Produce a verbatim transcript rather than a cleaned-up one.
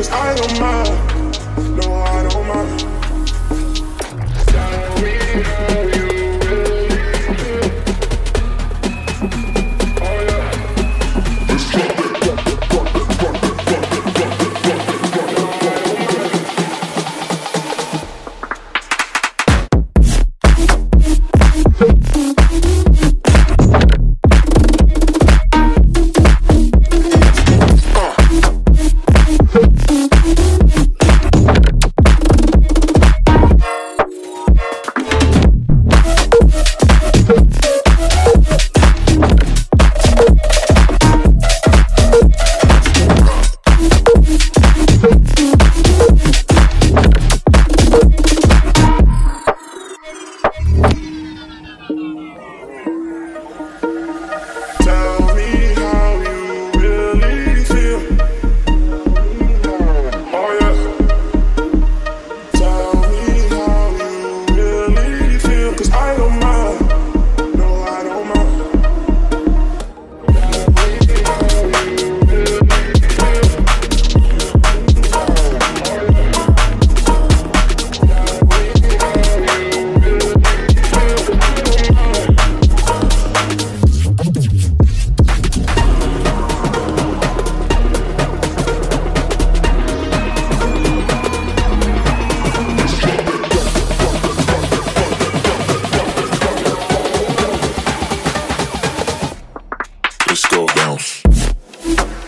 'cause I don't mind. No, I don't mind. Tell me how you really feel. Oh yeah. Let's drop it, drop it, drop it, drop it, drop it, drop it, drop it, drop it. Let's go bounce.